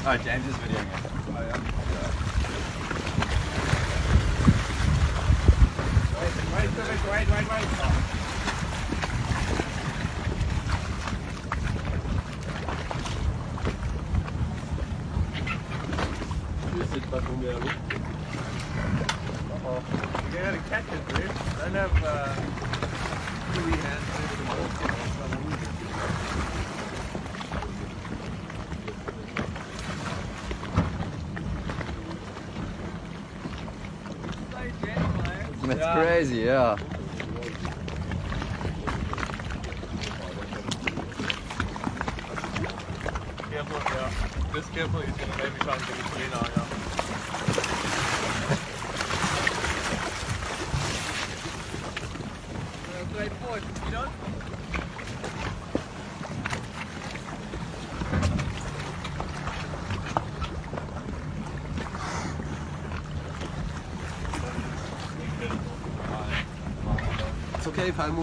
Oh, James is videoing it. Oh, yeah. Wait. C'est pas tombé à l'eau. You gotta catch it, dude. Don't have free hands. That's crazy, yeah. Careful, yeah. Just careful, he's gonna maybe try and get it clean out, yeah. Straight forward, you know? It's okay if I move.